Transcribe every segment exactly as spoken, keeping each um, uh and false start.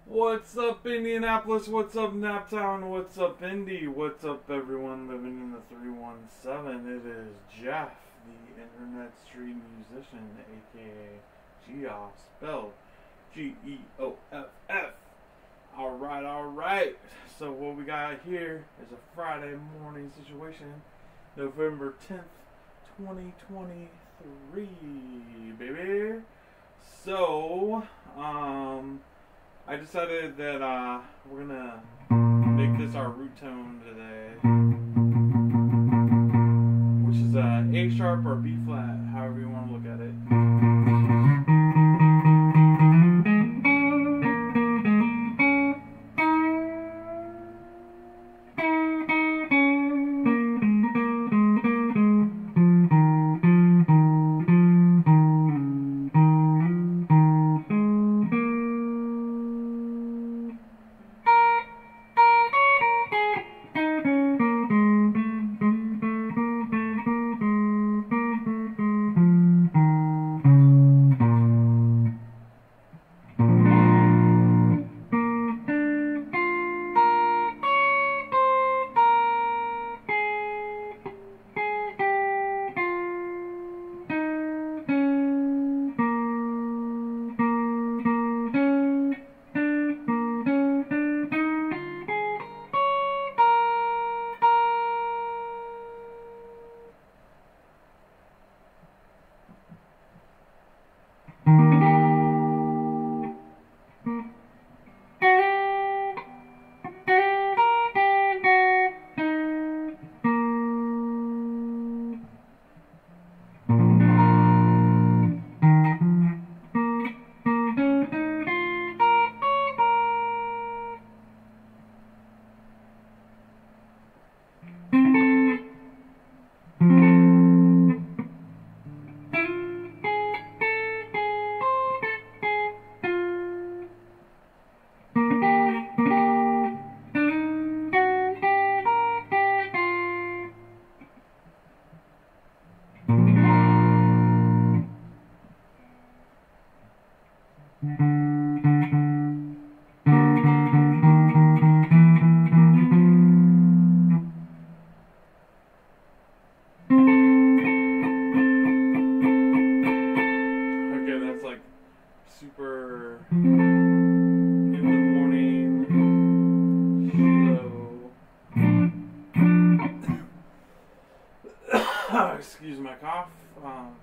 What's up, Indianapolis? What's up, Naptown? What's up, Indy? What's up, everyone living in the three one seven? It is Jeff, the Internet Street Musician, aka Geoff, spelled G E O F F. Alright, alright. So, what we got here is a Friday morning situation, November tenth, twenty twenty-three, baby. So, um. I decided that uh, we're gonna make this our root tone today, which is uh, A sharp or B flat, however you want to look at it. Super in the morning, slow. Excuse my cough. Um,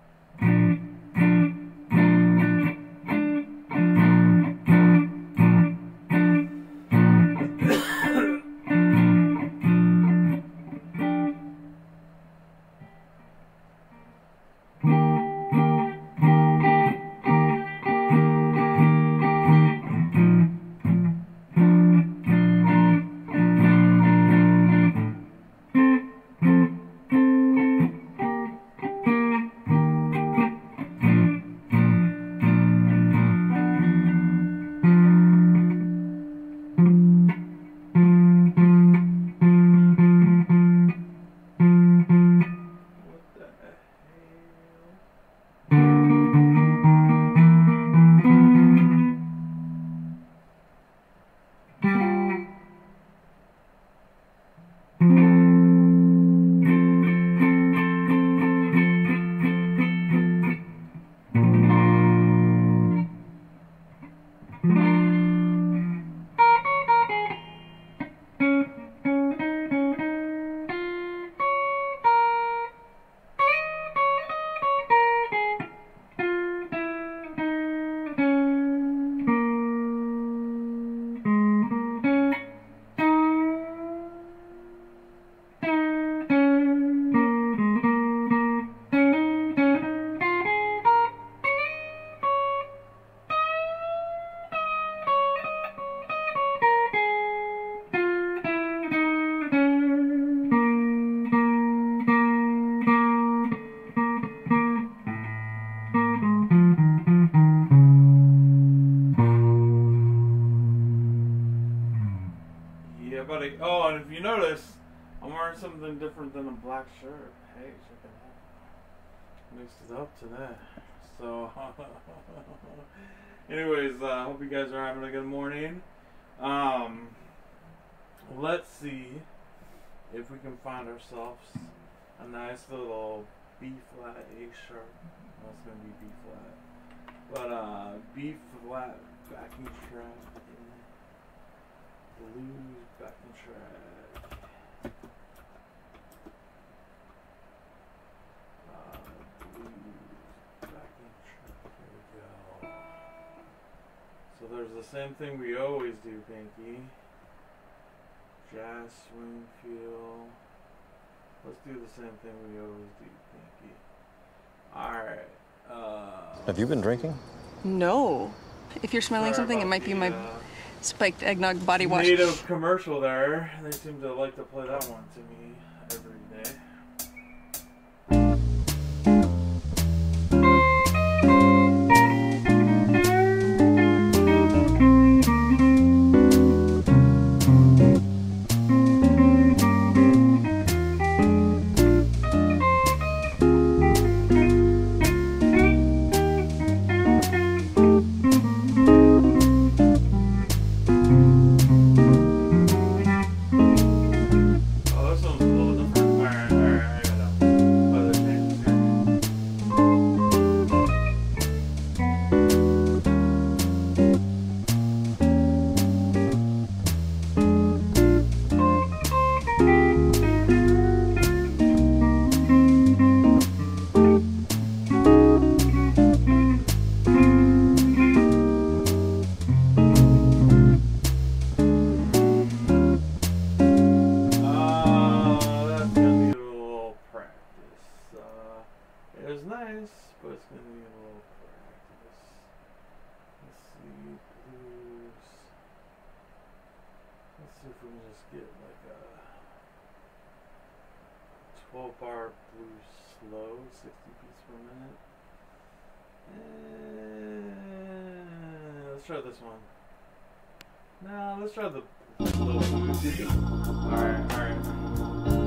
Yeah, buddy. Oh, and if you notice, I'm wearing something different than a black shirt. Hey, check it out. Mixed it up to that. So, Anyways, I uh, hope you guys are having a good morning. Um, let's see if we can find ourselves a nice little B flat, A sharp. Well, it's gonna be B flat, but uh, B flat backing track, blues backing track. Uh, blues backing track. Here we go. So there's the same thing we always do, Pinky. Jazz swing feel. Let's do the same thing we always do, Pinky. Alright. Uh, Have you been drinking? No. If you're smelling sorry something, it about might be the, my uh, spiked eggnog body wash. native commercial there. They seem to like to play that one to me every day. twelve bar blues slow, sixty beats per minute. And let's try this one. No, let's try the slow blues. Alright, alright.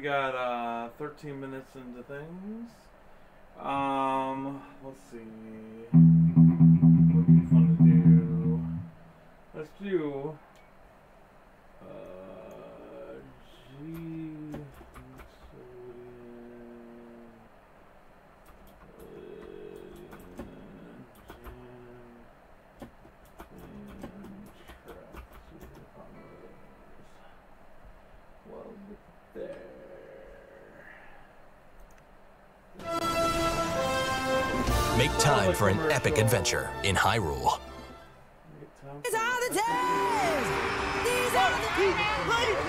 got uh, thirteen minutes into things. Um, let's see. What would be fun to do? Let's do. Uh, G. Make time for an epic adventure in Hyrule. These are the days! These are the days!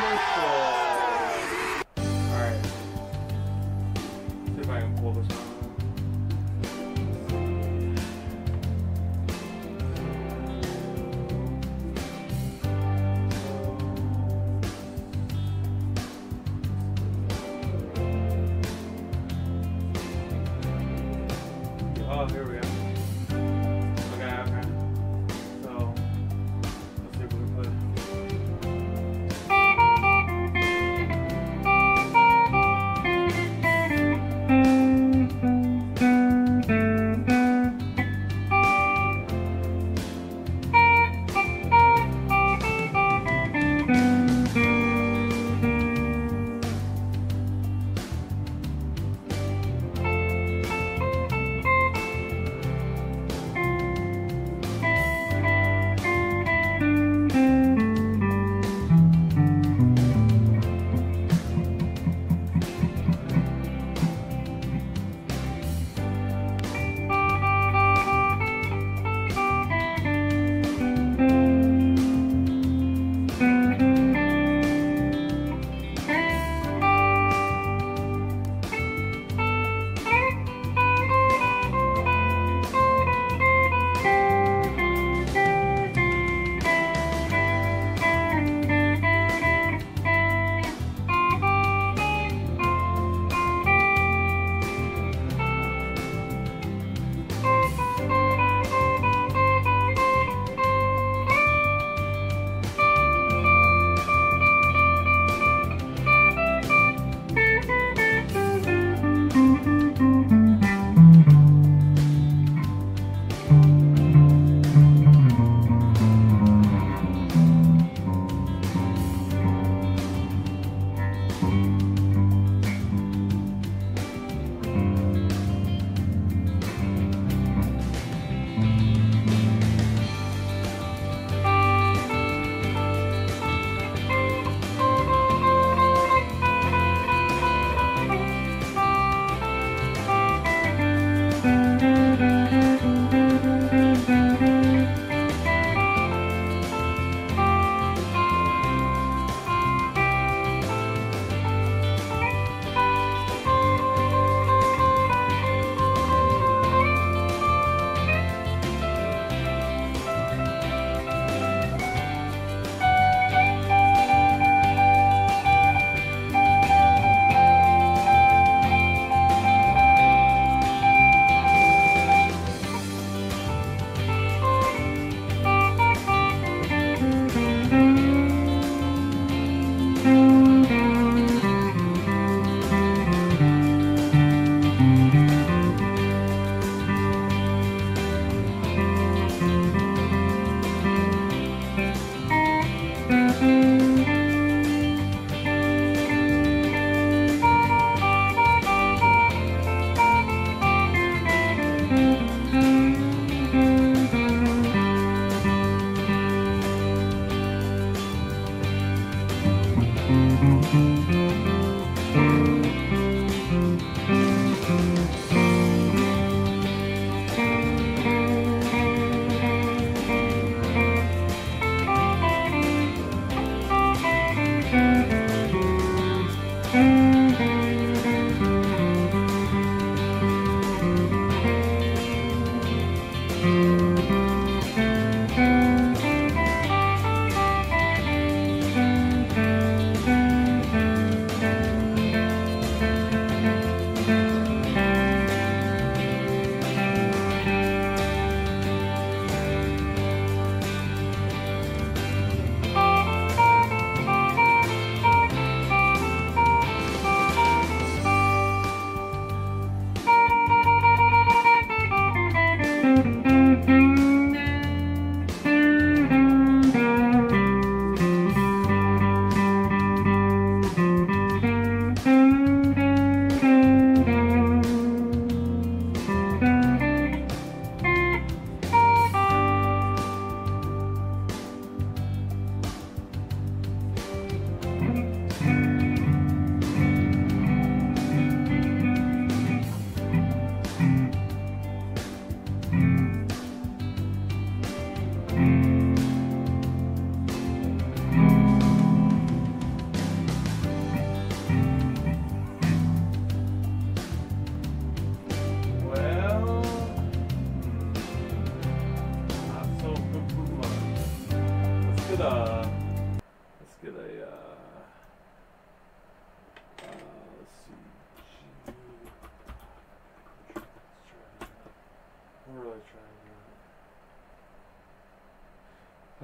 Alright. See if I can pull this one. Oh, here we go. Okay, okay. So, let's see if we can play.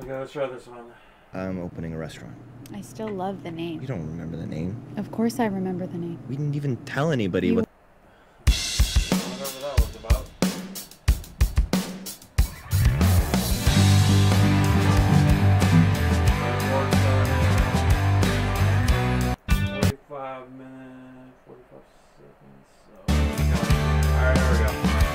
Okay, let's try this one. I'm opening a restaurant. I still love the name. You don't remember the name? Of course I remember the name. We didn't even tell anybody You- what... Whatever that was about. forty-five minutes, forty-five seconds. So, alright, here we go.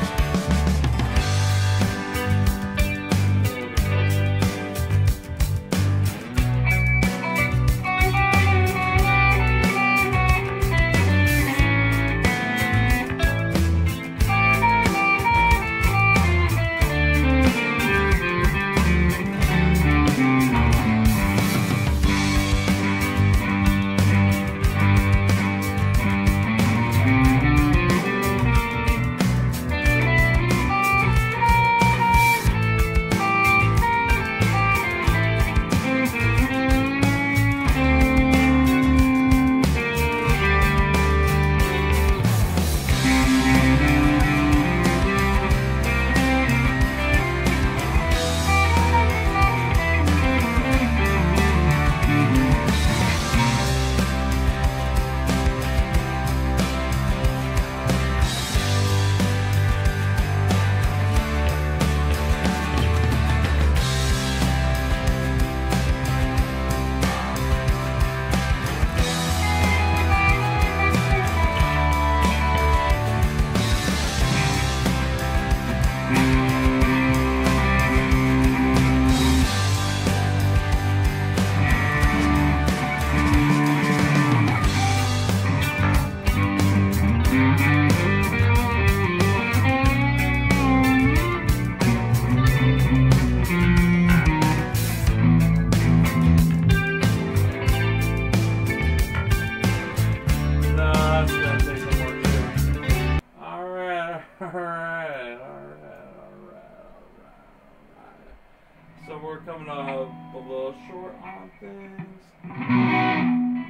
Alright, alright, alright, alright. So we're coming up a little short on things.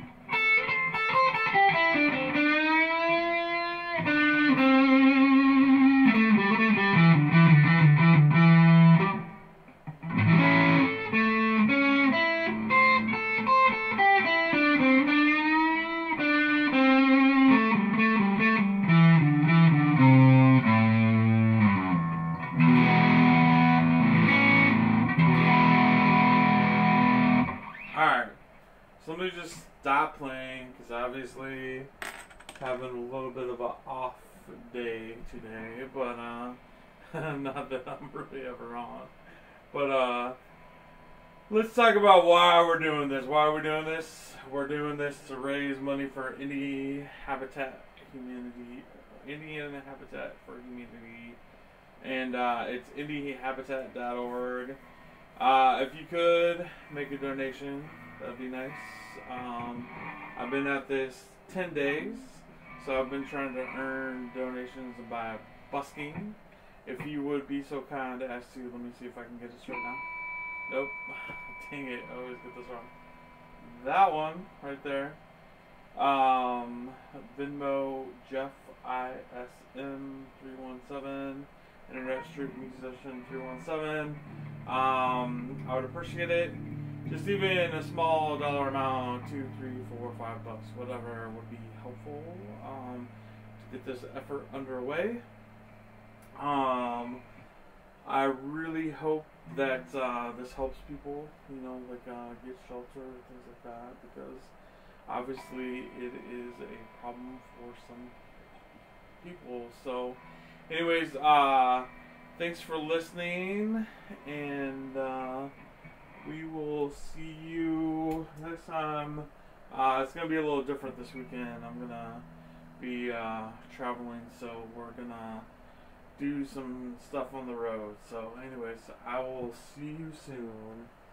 Alright, so let me just stop playing because obviously having a little bit of an off day today, but uh, not that I'm really ever on. But uh, let's talk about why we're doing this. Why we're doing this? We're doing this to raise money for Indie Habitat Humanity, Indian Habitat for Humanity, and uh, it's indie habitat dot org. Uh, if you could make a donation, that'd be nice. Um, I've been at this ten days, so I've been trying to earn donations by busking. If you would be so kind as to, let me see if I can get this right now. Nope. Dang it, I always get this wrong. That one, right there. Um, Venmo, Jeff I S M three one seven. Internet Street Musician three one seven. Um, I would appreciate it. Just even a small dollar amount, two, three, four, five bucks, whatever would be helpful um, to get this effort underway. Um, I really hope that uh, this helps people, you know, like uh, get shelter, things like that, because obviously it is a problem for some people. So, anyways, uh, thanks for listening, and uh, we will see you next time. Uh, it's going to be a little different this weekend. I'm going to be uh, traveling, so we're going to do some stuff on the road. So anyways, I will see you soon.